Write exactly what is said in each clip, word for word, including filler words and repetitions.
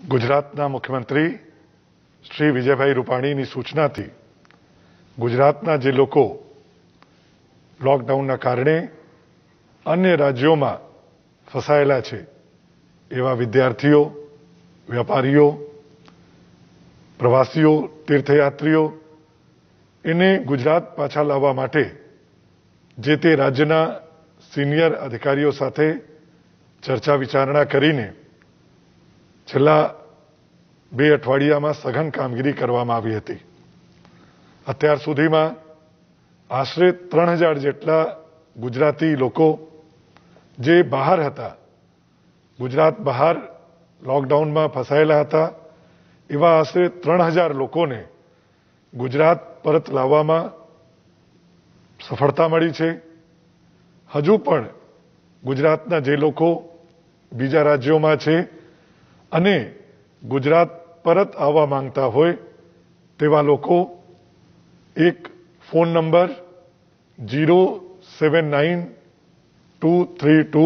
ગુજરાતના મુખ્યમંત્રી શ્રી વિજયભાઈ રૂપાણીની સૂચનાથી ગુજરાતના જે લોકો લોકડાઉનના કારણે અન્ય રાજ્યોમાં ફસાયેલા છે એવા વિદ્યાર્થીઓ, વેપારીઓ, પ્રવાસીઓ, તીર્થયાત્રીઓ એને ગુજરાત પાછા લાવવા માટે જે તે રાજ્યના સિનિયર અધિકારીઓ સાથે ચર્ચા વિચારણા કરીને છેલ્લા બે અઠવાડિયામાં સઘન કામગીરી કરવામાં આવી હતી. અત્યાર સુધીમાં આશરે ત્રણ હજાર જેટલા ગુજરાતી લોકો જે બહાર હતા, ગુજરાત બહાર લોકડાઉનમાં ફસાયેલા હતા, એવા આશરે ત્રણ હજાર લોકોને ગુજરાત પરત લાવવામાં સફળતા મળી છે. હજુ પણ ગુજરાતના જે લોકો બીજા રાજ્યોમાં છે અને ગુજરાત પરત આવવા માંગતા હોય તેવા લોકો એક phone number zero seven nine two three two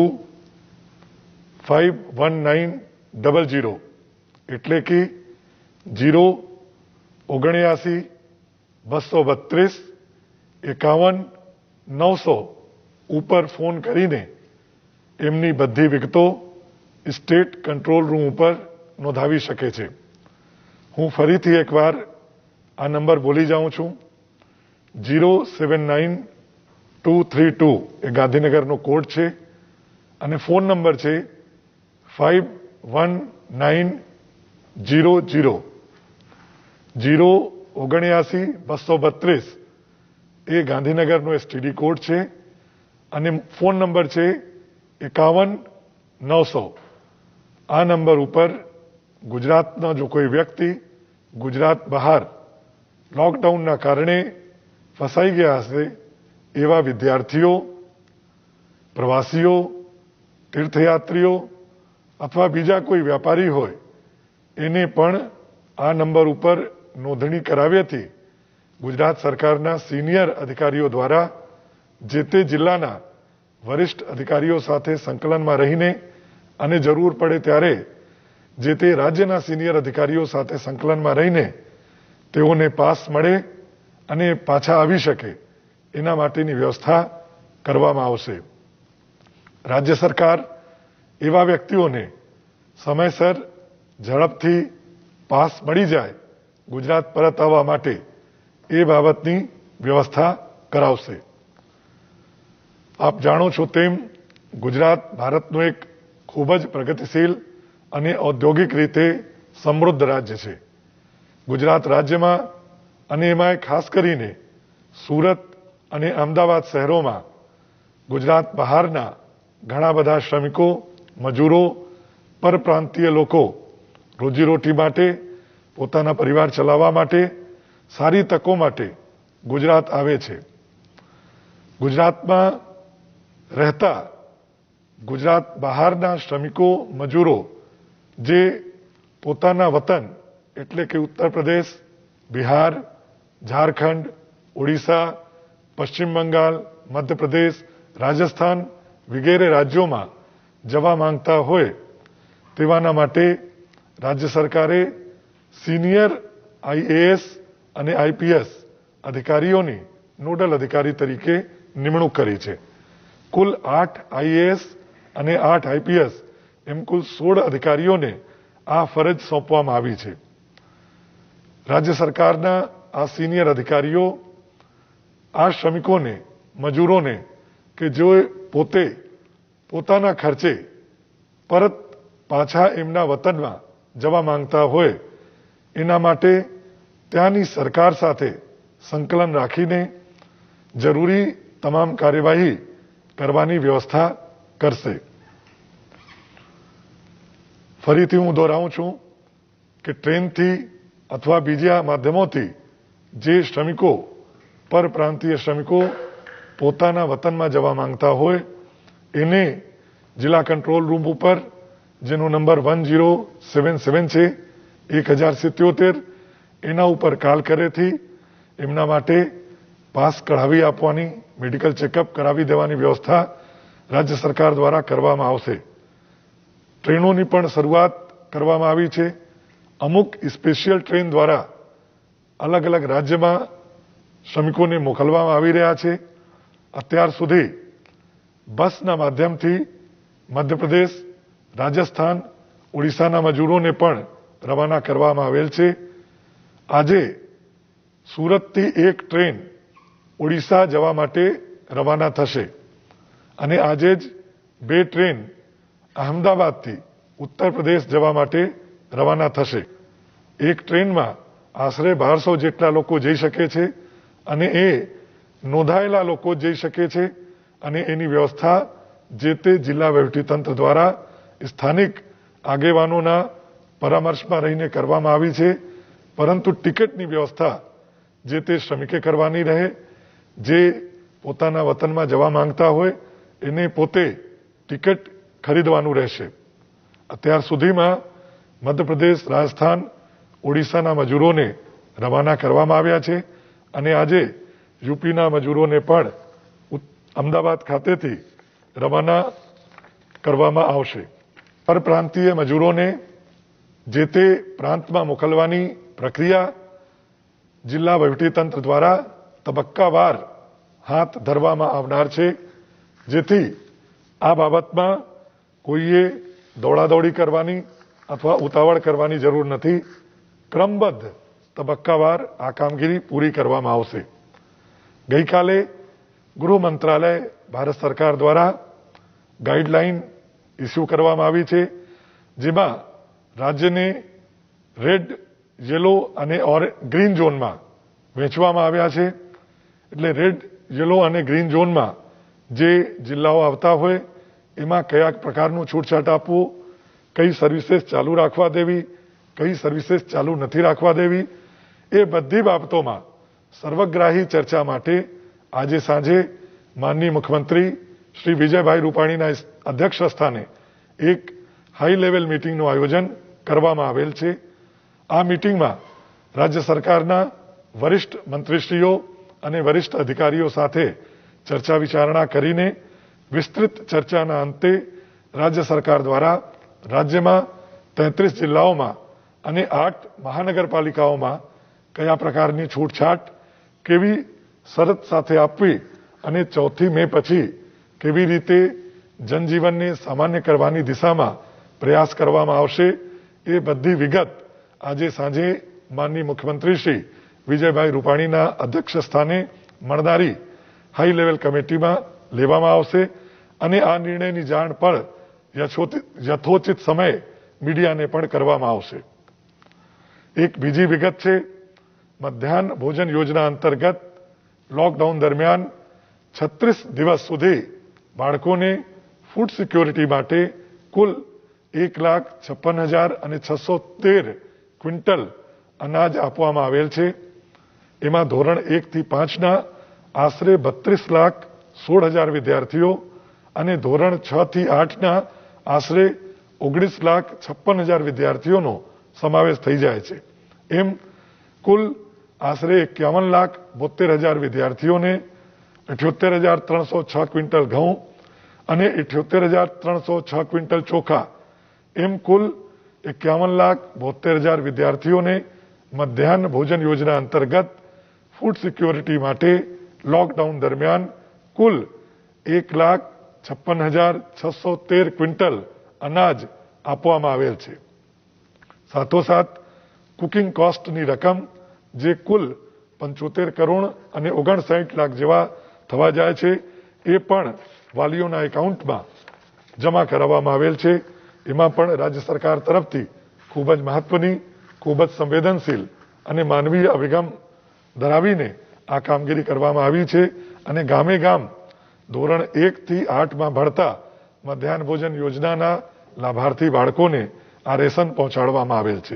five one nine double zero એટલે કે જીરો ઓગણ્યાસી બસો બત્રીસ એકાવન નવસો ઉપર ફોન કરીને એમની બધી વિગતો સ્ટેટ કંટ્રોલ રૂમ ઉપર નોંધાવી શકે છે. હું ફરીથી એકવાર આ નંબર બોલી જાઉં છું. Zero seven nine two three two એ ગાંધીનગરનો કોડ છે અને ફોન નંબર છે five one nine zero zero zero ઓગણ્યાસી બસો બત્રીસ એ ગાંધીનગરનો એસટીડી કોડ છે અને ફોન નંબર છે એકાવન નવસો. આ નંબર ઉપર ગુજરાતના જો કોઈ વ્યક્તિ ગુજરાત બહાર લોકડાઉનના કારણે ફસાઈ ગયા હશે એવા વિદ્યાર્થીઓ, પ્રવાસીઓ, તીર્થયાત્રીઓ અથવા બીજા કોઈ વ્યાપારી હોય એને પણ આ નંબર ઉપર નોંધણી કરાવ્યાથી ગુજરાત સરકારના સિનિયર અધિકારીઓ દ્વારા જે તે જિલ્લાના વરિષ્ઠ અધિકારીઓ સાથે સંકલનમાં રહીને અને જરૂર પડે ત્યારે જે તે રાજ્યના સિનિયર અધિકારીઓ સાથે સંકલનમાં રહીને તેઓને પાસ મળે અને પાછા આવી શકે એના માટેની વ્યવસ્થા કરવામાં આવશે. રાજ્ય સરકાર એવા વ્યક્તિઓને સમયસર ઝડપથી પાસ મળી જાય ગુજરાત પરત આવવા માટે એ બાબતની વ્યવસ્થા કરાવશે. આપ જાણો છો તેમ ગુજરાત ભારતનું એક ખૂબ જ પ્રગતિશીલ અને ઔદ્યોગિક રીતે સમૃદ્ધ રાજ્ય છે. ગુજરાત રાજ્યમાં અને એમાં ખાસ કરીને સુરત અને અમદાવાદ શહેરોમાં ગુજરાત બહારના ઘણા બધા શ્રમિકો, મજૂરો, પરપ્રાંતીય લોકો રોજીરોટી માટે, પોતાના પરિવાર ચલાવવા માટે, સારી તકો માટે ગુજરાત આવે છે. ગુજરાતમાં રહેતા ગુજરાત બહારના શ્રમિકો, મજૂરો જે પોતાના વતન એટલે કે ઉત્તર પ્રદેશ, બિહાર, ઝારખંડ, ઓડિશા, પશ્ચિમ બંગાળ, મધ્યપ્રદેશ, રાજસ્થાન વગેરે રાજ્યોમાં જવા માંગતા હોય તેવાના માટે રાજ્ય સરકારે સિનિયર આઈએએસ અને આઈપીએસ અધિકારીઓની નોડલ અધિકારી તરીકે નિમણૂક કરી છે. કુલ આઠ આઈએએસ અને આઠ આઈપીએસ એમ કુલ સોળ અધિકારીઓને આ ફરજ સોંપવામાં આવી છે. રાજ્ય સરકારના આ સિનિયર અધિકારીઓ આ શ્રમિકોને, મજૂરોને કે જેઓ પોતે પોતાના ખર્ચે પરત પાછા એમના વતનમાં જવા માંગતા હોય એના માટે ત્યાંની સરકાર સાથે સંકલન રાખીને જરૂરી તમામ કાર્યવાહી કરવાની વ્યવસ્થા કરશે. ફરીથી હું દોહરાવું છું કે ટ્રેનથી અથવા બીજા માધ્યમોથી જે શ્રમિકો, પરપ્રાંતીય શ્રમિકો પોતાના વતનમાં જવા માંગતા હોય એને જિલ્લા કંટ્રોલ રૂમ ઉપર જેનો number one zero seven seven છે, એક હજાર સિત્યોતેર, એના ઉપર કાલ કરેથી એમના માટે પાસ કઢાવી આપવાની, મેડિકલ ચેકઅપ કરાવી દેવાની વ્યવસ્થા રાજ્ય સરકાર દ્વારા કરવામાં આવશે. ટ્રેનોની પણ શરૂઆત કરવામાં આવી છે. અમુક સ્પેશિયલ ટ્રેન દ્વારા અલગ અલગ રાજ્યમાં શ્રમિકોને મોકલવામાં આવી રહ્યા છે. અત્યાર સુધી બસના માધ્યમથી મધ્યપ્રદેશ, રાજસ્થાન, ઓડિશાના મજૂરોને પણ રવાના કરવામાં આવેલ છે. આજે સુરતથી એક ટ્રેન ઓડિશા જવા માટે રવાના થશે અને આજે જ બે ટ્રેન અહમદાબાદથી ઉત્તર પ્રદેશ જવા માટે રવાના થશે. એક ટ્રેનમાં આશરે બારસો જેટલા લોકો જઈ શકે છે અને એ નોંધાયેલા લોકો જઈ શકે છે અને એની વ્યવસ્થા જે તે જિલ્લા વહીવટીતંત્ર દ્વારા સ્થાનિક આગેવાનોના પરામર્શમાં રહીને કરવામાં આવી છે. પરંતુ ટિકિટની વ્યવસ્થા જે તે શ્રમિકે કરવાની રહે. જે પોતાના વતનમાં જવા માંગતા હોય એને પોતે ટિકિટ ખરીદવાનું રહેશે. અત્યાર સુધીમાં મધ્યપ્રદેશ, રાજસ્થાન, ઓડિશાના મજૂરોને રવાના કરવામાં આવ્યા છે અને આજે યુપીના મજૂરોને પણ અમદાવાદ ખાતેથી રવાના કરવામાં આવશે. પરપ્રાંતીય મજૂરોને જે તે પ્રાંતમાં મોકલવાની પ્રક્રિયા જિલ્લા વહીવટીતંત્ર દ્વારા તબક્કાવાર હાથ ધરવામાં આવનાર છે, જેથી આ બાબતમાં કોઈએ દોડાદોડી કરવાની અથવા ઉતાવળ કરવાની જરૂર નથી. ક્રમબદ્ધ તબક્કાવાર આ કામગીરી પૂરી કરવામાં આવશે. ગઈકાલે ગૃહ મંત્રાલય, ભારત સરકાર દ્વારા ગાઈડલાઈન ઇસ્યુ કરવામાં આવી છે, જેમાં રાજ્યને રેડ, યેલો અને ગ્રીન ઝોનમાં વહેંચવામાં આવ્યા છે. એટલે રેડ, યેલો અને ગ્રીન ઝોનમાં જે જિલ્લાઓ આવતા હોય એમાં કયા પ્રકારનું છૂટછાટ આપવું, કઈ સર્વિસીસ ચાલુ રાખવા દેવી, કઈ સર્વિસીસ ચાલુ નથી રાખવા દેવી, એ બધી બાબતોમાં સર્વગ્રાહી ચર્ચા માટે આજે સાંજે માનનીય મુખ્યમંત્રી શ્રી વિજયભાઈ રૂપાણીના અધ્યક્ષ સ્થાને એક હાઈ લેવલ મીટિંગનું આયોજન કરવામાં આવેલ છે. આ મીટિંગમાં રાજ્ય સરકારના વરિષ્ઠ મંત્રીશ્રીઓ અને વરિષ્ઠ અધિકારીઓ સાથે ચર્ચા વિચારણા કરીને વિસ્તૃત ચર્ચાના અંતે રાજ્ય સરકાર દ્વારા રાજ્યમાં તેત્રીસ જિલ્લાઓમાં અને આઠ મહાનગરપાલિકાઓમાં કયા પ્રકારની છૂટછાટ કેવી શરત સાથે આપવી અને ચોથી મે પછી કેવી રીતે જનજીવનને સામાન્ય કરવાની દિશામાં પ્રયાસ કરવામાં આવશે, એ બધી વિગત આજે સાંજે માનનીય મુખ્યમંત્રી શ્રી વિજયભાઈ રૂપાણીના અધ્યક્ષ સ્થાને મળનારી હાઈ લેવલ કમિટીમાં લેવામાં આવશે અને આ નિર્ણયની જાણ પણ યથોચિત સમયે મીડિયાને પણ કરવામાં આવશે. એક બીજી વિગત છે, મધ્યાહન ભોજન યોજના અંતર્ગત લોકડાઉન દરમિયાન છત્રીસ દિવસ સુધી બાળકોને ફૂડ સિક્યોરિટી માટે કુલ એક લાખ છપ્પન હજાર અને છસો તેર ક્વિન્ટલ અનાજ આપવામાં આવેલ છે. એમાં ધોરણ એક થી પાંચના આશરે બત્રીસ લાખ સોળ હજાર વિદ્યાર્થીઓ અને ધોરણ છ થી આઠના આશરે ઓગણીસ લાખ છપ્પન હજાર વિદ્યાર્થીઓનો સમાવેશ થઈ જાય છે. એમ કુલ આશરે એકાવન લાખ બોતેર હજાર વિદ્યાર્થીઓને અઠ્યોતેર હજાર ત્રણસો છ ક્વિન્ટલ ઘઉં અને અઠ્યોતેર હજાર ત્રણસો છ ક્વિન્ટલ ચોખા, એમ કુલ એકાવન લાખ બોતેર હજાર વિદ્યાર્થીઓને મધ્યાહન ભોજન યોજના અંતર્ગત ફૂડ સિક્યોરિટી માટે લોકડાઉન દરમિયાન કુલ એક લાખ છપ્પન હજાર છસો તેર ક્વિન્ટલ અનાજ આપવામાં આવેલ છે. સાથોસાથ કુકિંગ કોસ્ટની રકમ જે કુલ પંચોતેર કરોડ અને ઓગણસાઠ લાખ જેવા થવા જાય છે, એ પણ વાલીઓના એકાઉન્ટમાં જમા કરાવવામાં આવેલ છે. એમાં પણ રાજ્ય સરકાર તરફથી ખૂબ જ મહત્વની, ખૂબ જ સંવેદનશીલ અને માનવીય અભિગમ ધરાવીને આ કામગીરી કરવામાં આવી છે અને ગામે ગામ ધોરણ એક થી આઠમાં ભણતા મધ્યાહન ભોજન યોજનાના લાભાર્થી બાળકોને આ રેશન પહોંચાડવામાં આવેલ છે.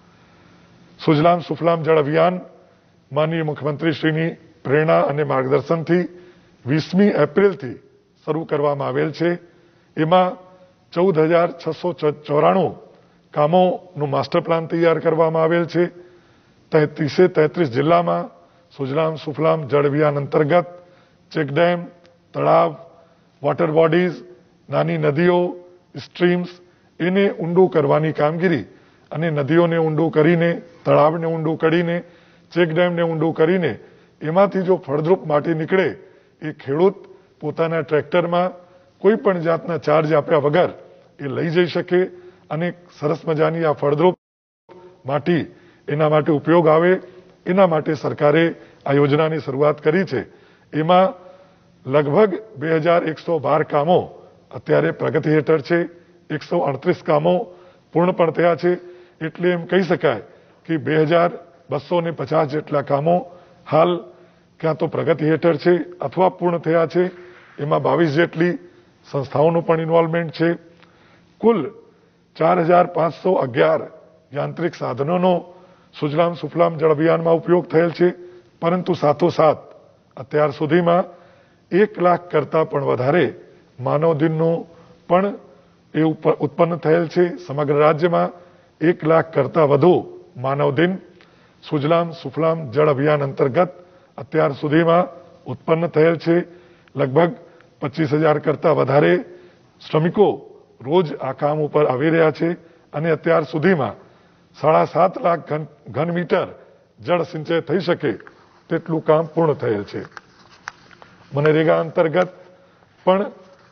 સુજલામ સુફલામ જળ અભિયાન માનનીય મુખ્યમંત્રીશ્રીની પ્રેરણા અને માર્ગદર્શનથી વીસમી એપ્રિલથી શરૂ કરવામાં આવેલ છે. એમાં ચૌદ હજાર છસો ચોરાણું કામોનું માસ્ટર પ્લાન તૈયાર કરવામાં આવેલ છે. તેત્રીસે તેત્રીસ જિલ્લામાં સુજલામ સુફલામ જળ અભિયાન અંતર્ગત ચેકડેમ, તળાવ, વોટર બોડીઝ, નાની નદીઓ, સ્ટ્રીમ્સ એને ઊંડું કરવાની કામગીરી અને નદીઓને ઊંડું કરીને, તળાવને ઊંડું કરીને, ચેકડેમને ઊંડું કરીને એમાંથી જો ફળદ્રુપ માટી નીકળે એ ખેડૂત પોતાના ટ્રેક્ટરમાં કોઈ પણ જાતના ચાર્જ આપ્યા વગર એ લઈ જઈ શકે અને સરસ મજાની આ ફળદ્રુપ માટી એના માટે ઉપયોગ આવે એના માટે સરકારે આ યોજનાની શરૂઆત કરી છે. એમાં લગભગ બે હજાર એકસો બાર કામો અત્યારે પ્રગતિ હેઠળ છે. એકસો અડત્રીસ કામો પૂર્ણ પણ થયા છે. એટલે એમ કહી શકાય કે બે હજાર બસો ને પચાસ જેટલા કામો હાલ ક્યાં તો પ્રગતિ હેઠળ છે અથવા પૂર્ણ થયા છે. એમાં બાવીસ જેટલી સંસ્થાઓનું પણ ઇન્વોલ્વમેન્ટ છે. કુલ ચાર હજાર પાંચસો અગિયાર યાંત્રિક સાધનોનો સુજલામ સુફલામ જળ અભિયાનમાં ઉપયોગ થયેલ છે. પરંતુ સાથોસાથ અત્યાર સુધીમાં એક લાખ કરતાં પણ વધારે માનવ દિનનું પણ એ ઉત્પન્ન થયેલ છે. સમગ્ર રાજ્યમાં એક લાખ કરતાં વધુ માનવ દિન સુજલામ સુફલામ જળ અભિયાન અંતર્ગત અત્યાર સુધીમાં ઉત્પન્ન થયેલ છે. લગભગ પચીસ હજાર કરતાં વધારે શ્રમિકો રોજ આ કામ ઉપર આવી રહ્યા છે અને અત્યાર સુધીમાં સાડા સાત લાખ ઘન ઘન મીટર જળ સિંચાઈ થઈ શકે તેટલું કામ પૂર્ણ થયેલ છે. મનરેગા અંતર્ગત પણ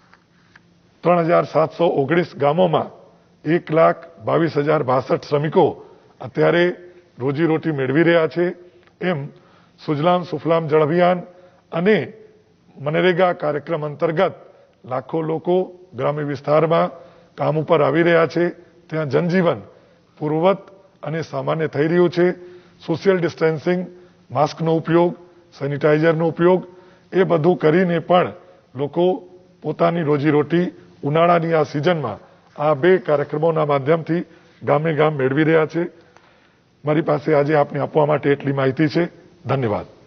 ત્રણ હજાર સાતસો ઓગણીસ ગામોમાં એક લાખ બાવીસ હજાર બાસઠ શ્રમિકો અત્યારે રોજીરોટી મેળવી રહ્યા છે. એમ સુજલામ સુફલામ જળ અભિયાન અને મનરેગા કાર્યક્રમ અંતર્ગત લાખો લોકો ગ્રામ્ય વિસ્તારમાં કામ ઉપર આવી રહ્યા છે. ત્યાં જનજીવન પૂર્વવત અને સામાન્ય થઈ રહ્યું છે. સોશિયલ ડિસ્ટન્સિંગ, માસ્કનો ઉપયોગ, સેનિટાઈઝરનો ઉપયોગ એ બધું કરીને પણ લોકો પોતાની રોજીરોટી ઉનાળાની આ સિઝનમાં આ બે કાર્યક્રમોના માધ્યમથી ગામે ગામ મેળવી રહ્યા છે. મારી પાસે આજે આપને આપવા માટે એટલી માહિતી છે. ધન્યવાદ.